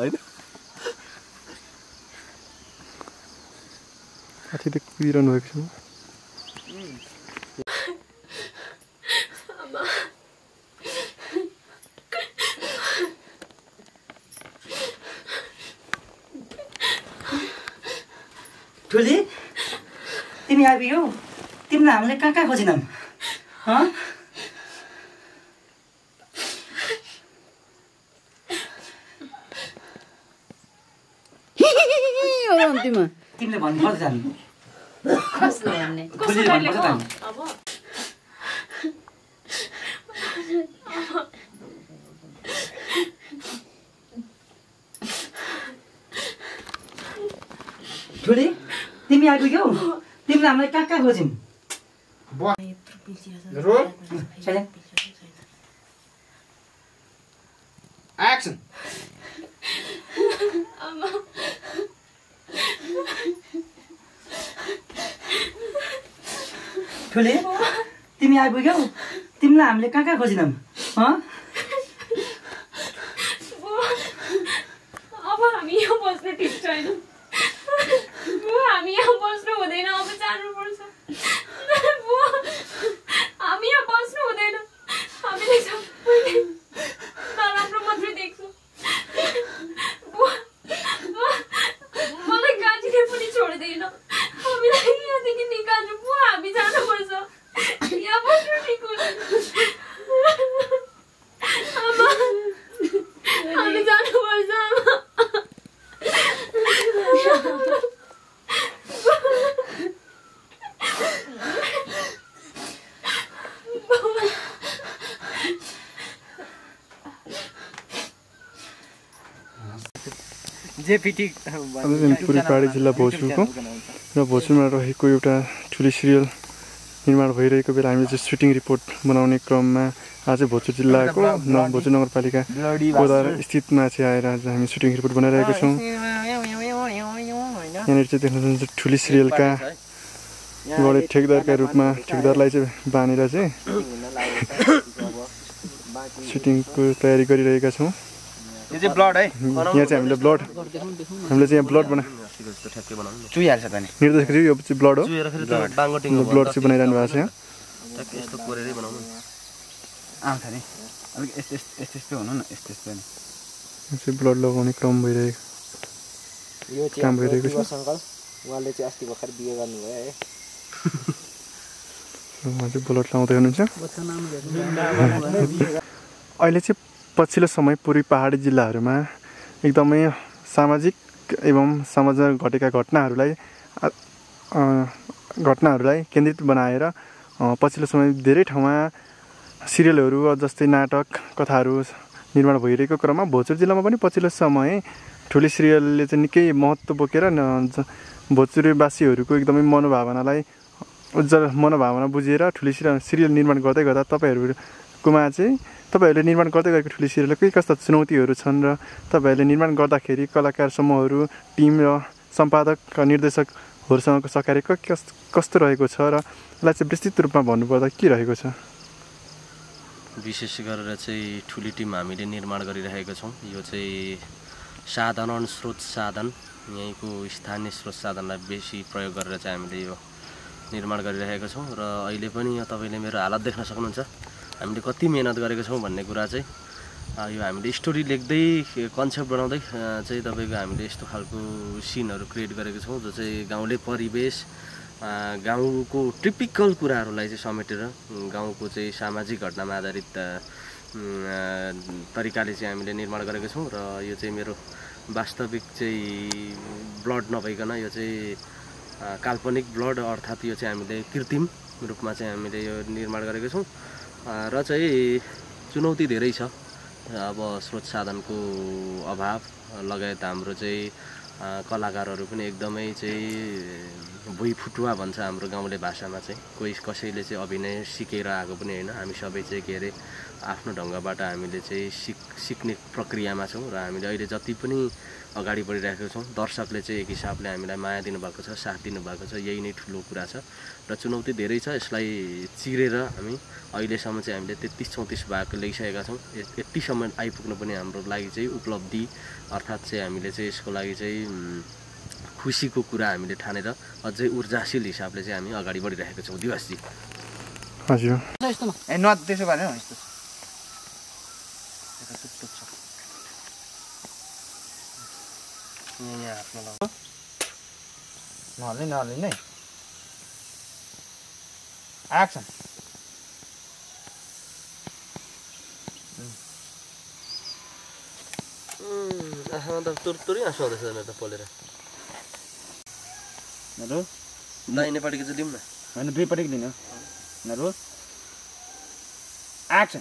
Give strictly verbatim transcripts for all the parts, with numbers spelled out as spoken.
हैन कति त कुदिरहनु भएको छ ठुली तिमी आइपुग्यौ तिमीलाई हामीले कहाँ कहाँ खोजिनौँ हँ तिमीले भन्नुपर्छ जानु कसलाई भन्ने कसलाई भन्नुपर्छ जानु अब ठुली तिमी आइपुग्यौ तिमीलाई हामीलाई कहाँ कहाँ खोज्यौँ एक्सन ठुली तिमी आइपुग्यौ तिमीलाई हामीले कहाँ कहाँ खोजिनौँ हँ अब हामी यहाँ बस्नु ठिक छैन हामी यहाँ बस्नु हुँदैन अब जानुपर्छ हामी यहाँ बस्नु हुँदैन हामीले सबैले नराम्रो मात्रै देख्छौँ मलाई गाजीले पनि छोड्दैन हामीलाई यहाँदेखि निकाल्नु बुवा हामी जानुपर्छ यहाँ बस्नु ठिक हुँदैन आमा हामी जानुपर्छ आमा पुरै पहाडी जिल्ला भोजपुरको र भोजपुरमा रहेको एउटा ठुली सिरियल निर्माण भइरहेको बेला हामीले चाहिँ सुटिङ रिपोर्ट बनाउने क्रममा आज भोजपुर जिल्लाको न भोजपुर नगरपालिका गोदार स्थितमा चाहिँ आएर आज हामी सुटिङ रिपोर्ट बनाइरहेको छौँ। यहाँनिर चाहिँ देख्न सक्नुहुन्छ ठुली सिरियलका बडे ठेकदारका रूपमा ठेकदारलाई चाहिँ बानेर चाहिँ सुटिङको तयारी गरिरहेका छौँ। यो चाहिँ ब्लड है यहाँ चाहिँ हामीले ब्लड हामीले चाहिँ यहाँ ब्लड बना चुइहाल्छ त नि निर्देशक चाहिँ यो चाहिँ ब्लड हो ब्लड चाहिँ बनाइरहनु भएको छ यहाँ यस्तो कोरेरै बनाउनु आउँछ नि अलिक यस्तो यस्तो यस्तो हुनु न यस्तो यस्तो नि यो चाहिँ ब्लड लगाउने क्रम भइरहेको यो काम भइरहेको छ। उहाँले चाहिँ अस्ति भर्खर बिहे गर्नुभयो है उहाँ चाहिँ ब्लड लगाउँदै हुनुहुन्छ। अहिले चाहिँ पछिल्लो समय पुरै पहाडी जिल्लाहरूमा एकदमै सामाजिक एवं समाजमा घटेका घटनाहरूलाई घटनाहरूलाई केन्द्रित बनाएर पछिल्लो समय धेरै ठाउँमा सिरियलहरू जस्तै नाटक कथाहरू निर्माण भइरहेको क्रममा भोजपुर जिल्लामा पनि पछिल्लो समय ठुली सिरियलले चाहिँ निकै महत्त्व बोकेर भोजपुरीवासीहरूको एकदमै मनोभावनालाई उज्जवल मनोभावना बुझेर ठुली सिरियल सिरियल निर्माण गर्दै गर्दा तपाईँहरूकोमा चाहिँ तपाईँहरूले निर्माण गर्दै गरेको ठुली सिरियलको के कस्ता चुनौतीहरू छन् र तपाईँहरूले निर्माण गर्दाखेरि कलाकार समूहहरू टिम र सम्पादक निर्देशकहरूसँगको सहकार्य कस्तो रहेको छ र यसलाई चाहिँ विस्तृत रूपमा भन्नुपर्दा के रहेको छ? विशेष गरेर चाहिँ ठुली टिम हामीले निर्माण गरिरहेका छौँ। यो चाहिँ साधारण स्रोत साधन यहीँको स्थानीय स्रोत साधनलाई बेसी प्रयोग गरेर चाहिँ हामीले यो निर्माण गरिरहेका छौँ र अहिले पनि यहाँ तपाईँले मेरो हालत देख्न सक्नुहुन्छ हामीले कति मेहनत गरेको छौँ भन्ने कुरा चाहिँ यो हामीले स्टोरी लेख्दै कन्सेप्ट बनाउँदै चाहिँ तपाईँको हामीले यस्तो खालको सिनहरू क्रिएट गरेको छौँ जो चाहिँ गाउँले परिवेश गाउँको टिपिकल कुराहरूलाई चाहिँ समेटेर गाउँको चाहिँ सामाजिक घटनामा आधारित तरिकाले चाहिँ हामीले निर्माण गरेको छौँ र यो चाहिँ मेरो वास्तविक चाहिँ ब्लड नभइकन यो चाहिँ काल्पनिक ब्लड अर्थात् यो चाहिँ हामीले कृत्रिम रूपमा चाहिँ हामीले यो निर्माण गरेको छौँ र चाहिँ चुनौती धेरै छ। अब स्रोत साधनको अभाव लगायत हाम्रो चाहिँ कलाकारहरू पनि एकदमै चाहिँ भुइँ फुटुवा भन्छ हाम्रो गाउँले भाषामा चाहिँ। कोही कसैले चाहिँ अभिनय सिकेर आएको पनि होइन, हामी सबै चाहिँ के अरे आफ्नो ढङ्गबाट हामीले चाहिँ सिक सिक्ने प्रक्रियामा छौँ र हामीले अहिले जति पनि अगाडि बढिरहेको छौँ। दर्शकले चाहिँ एक हिसाबले हामीलाई माया दिनुभएको छ, साथ दिनुभएको छ, यही नै ठुलो कुरा छ र चुनौती धेरै छ। यसलाई चिरेर हामी अहिलेसम्म चाहिँ हामीले तेत्तिस चौतिस भाग ल्याइसकेका छौँ। यतिसम्म आइपुग्नु पनि हाम्रो लागि चाहिँ उपलब्धि अर्थात् चाहिँ हामीले चाहिँ यसको लागि चाहिँ खुसीको कुरा हामीले ठानेर अझै ऊर्जाशील हिसाबले चाहिँ हामी अगाडि बढिरहेका छौँ। दिवसजी हजुर ए न त्यसो गरेन यस्तो यहाँ हातमा नहल्ने नहल्ने नै एक्सन आँखा त तुरतुरै आँसु आउँदैछ मेरो त पोलेर। नरो दाहिनेपट्टिको चाहिँ दिउँ न। होइन दुईपट्टिको दिनु नरो एक्सन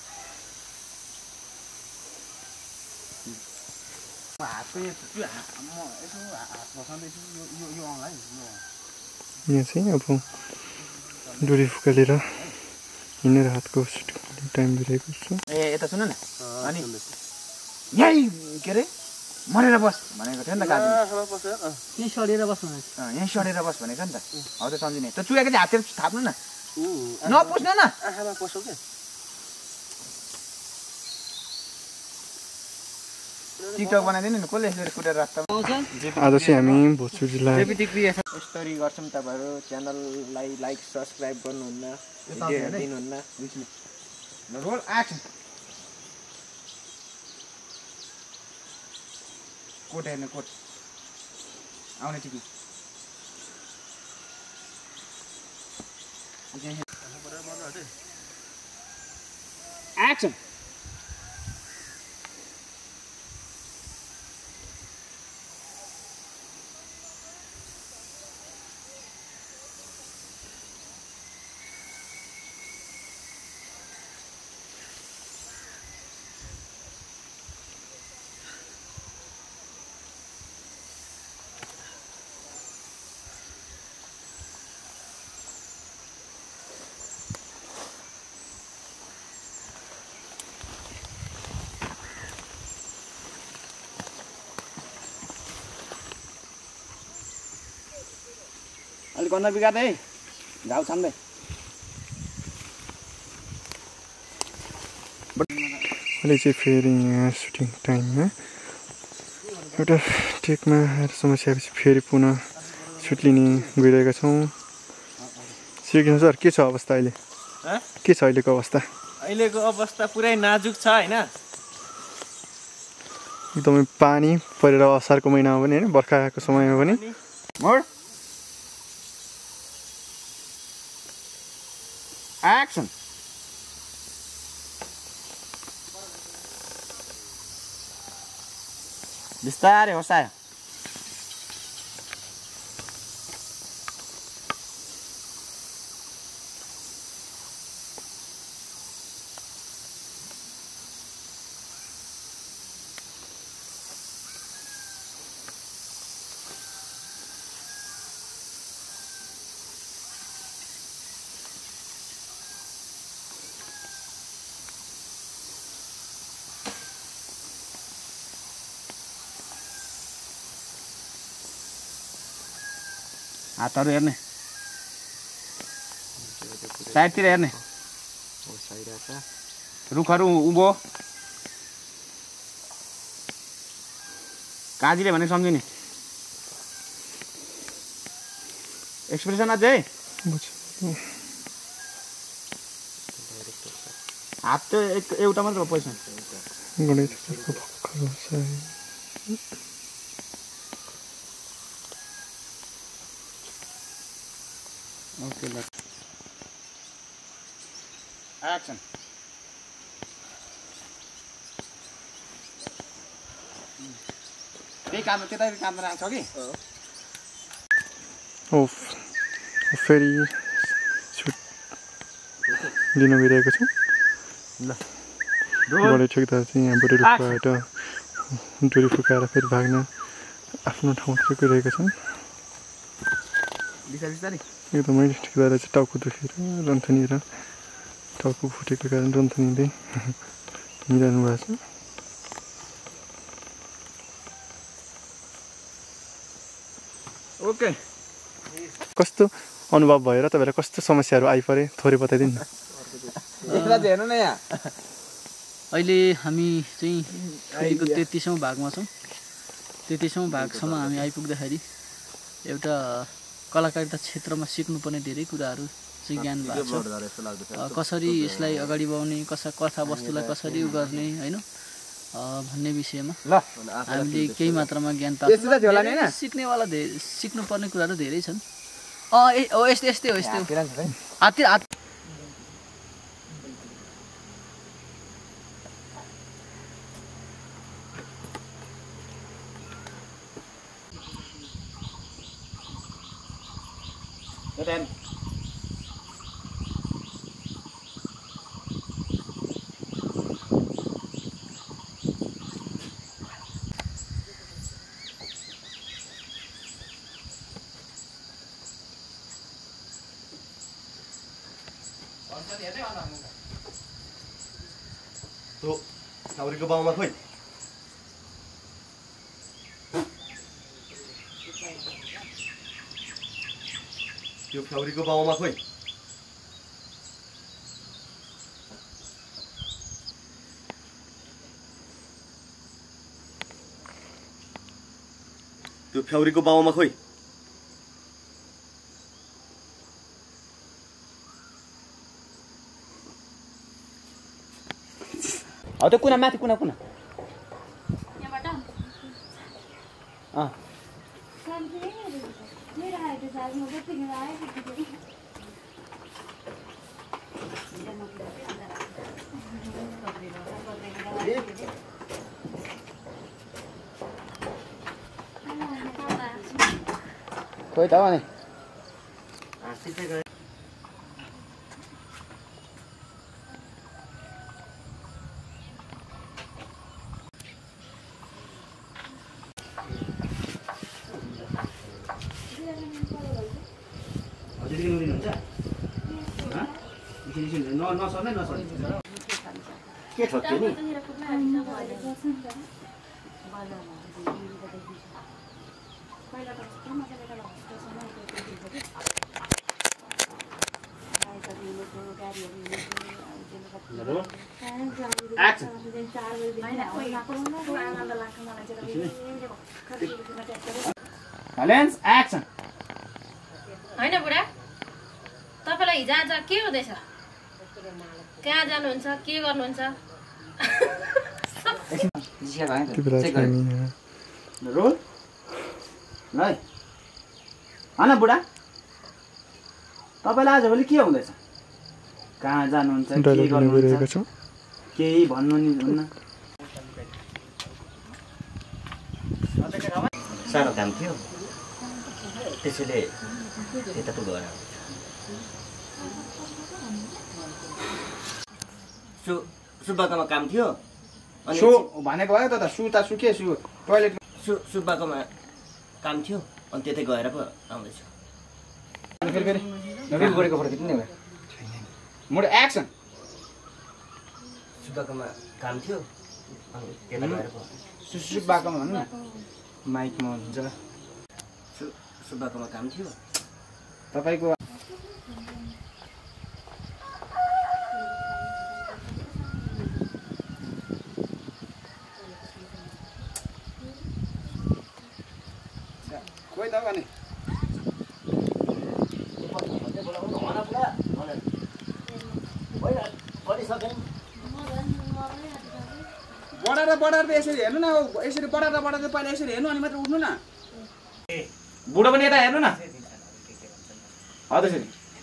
हातको यो म यसो हात बसाउँदैछु यो यो यो आउँला यहाँ चाहिँ अब डोरी फुकालेर हिँडेर हातको टाइम बिराएको छु। ए यता सुन न अनि यहीँ के अरे मरेर बस भनेको थियो नि त काजी यहीँ सडेर बस भने यहीँ सडेर बस भनेको नि त हौ त सम्झिने त चुयाको चाहिँ हाततिर थाप्नु न नपुस्नु न आँखामा पसौ क्या टिकटक बनाइदिनु नि कसले यसरी कुटेर राख्छ। आज चाहिँ हामी भोजपुर जिल्ला यस्तरी गर्छौँ। तपाईँहरू च्यानललाई लाइक सब्सक्राइब गर्नुहुन्न, भिडियो दिनुहुन्न। रोल एक्सन कोट हेर्ने कोट आउने टिकी एक्सन अलिक अनुहार बिगार्दै है घाउ छान्दै अहिले चाहिँ फेरि यहाँ सुटिङ टाइममा एउटा टेकमा आएर समस्या आएपछि फेरि पुनः सुट लिने गइरहेका छौँ। सिकिनु सर के छ अवस्था अहिले? के छ अहिलेको अवस्था? अहिलेको अवस्था पुरै नाजुक छ होइन। एकदमै पानी परेर असारको महिनामा पनि होइन, बर्खाको समयमा पनि मोड एक्सन बिस्तारै होसायो हातहरू हेर्ने साइडतिर हेर्ने रुखहरू उँभो काजीले भने सम्झिने एक्सप्रेसन अझै हात चाहिँ एउटा मात्र हो पैसा ओके ल एक्सन त्यही काम त्यतै काम राख्छ कि ओ फेरि सुट लिन गइरहेको छु। ल बढी ठेक्दा चाहिँ यहाँबाट रुखबाट डोरी फुकाएर फेरि भाग्न आफ्नो ठाउँतिर गइरहेका छन्। बिस्तारै बिस्तारै एकदमै ठिकदार चाहिँ टाउको दुखेर रन्थनिएर टाउको फुटेको कारण रन्थनीले मिलाउनु भएको छ। ओके कस्तो अनुभव भयो र तपाईँलाई कस्तो समस्याहरू आइपरे थोरै बताइदिनु न। हेर्नु न यहाँ अहिले हामी चाहिँ अहिलेको तेत्तिसौँ भागमा छौँ। तेत्तिसौँ भागसम्म हामी आइपुग्दाखेरि एउटा कलाकारिता क्षेत्रमा सिक्नुपर्ने धेरै कुराहरू चाहिँ ज्ञान भएको छ। कसरी यसलाई अगाडि बढाउने, कसा कथा वस्तुलाई कसरी उ गर्ने होइन भन्ने विषयमा हामीले केही मात्रामा ज्ञान प्राप्त सिक्नेवाला धेरै सिक्नुपर्ने कुराहरू धेरै छन्। अँ ए हो यस्तै यस्तै हो यस्तै हात्ती हात त्यो फ्याउरीको बाउमा खोइ त्यो फ्याउरीको बाउमा खोइ त्यो फ्याउरीको बाउमा खोइ हो त्यो कुना माथि कुना कुना यहाँबाट अँ मेरो हाइट छ म त्यतिखेर आएको थिएँ। खोइ त भने नसर्ने नसर्ने के छ त्यो नि लेन्स एक्सन होइन बुढा तपाईँलाई हिजो आज के हुँदैछ? कहाँ जानुहुन्छ? के गर्नुहुन्छ? रोल ल होइन बुढा तपाईँलाई आजभोलि के हुँदैछ? कहाँ जानुहुन्छ? के गर्नुहुन्छ? केही भन्नु नि हुन्न। सानो काम थियो त्यसैले यता त गएर सु सुब्बाकोमा काम थियो अनि सु भनेको भयो त त सु त सु के सु टोयलेट सु सुब्बाकोमा काम थियो अनि त्यतै गएर पो आउँदैछु। फेरि फेरि फेरि गरेको फोटो खिच्नु नि मोड एक्सन सुब्बाकोमा काम थियो अनि त्यता गएर पो सुब्बाकोमा भन्नु न माइकमा हुन्छ सु सुब्बाकोमा काम थियो तपाईँको कोही त भने बढाएर बढाएर यसरी हेर्नु न यसरी बढाएर बढाएर पहिला यसरी हेर्नु अनि मात्र उठ्नु न बुढो पनि यता हेर्नु न हो त्यसरी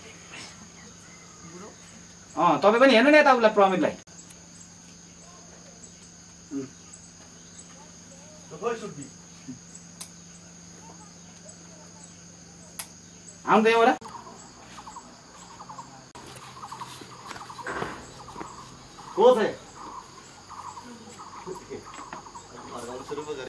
अँ तपाईँ पनि हेर्नु न यता उसलाई प्रमितलाई आउनु त एउटा को छ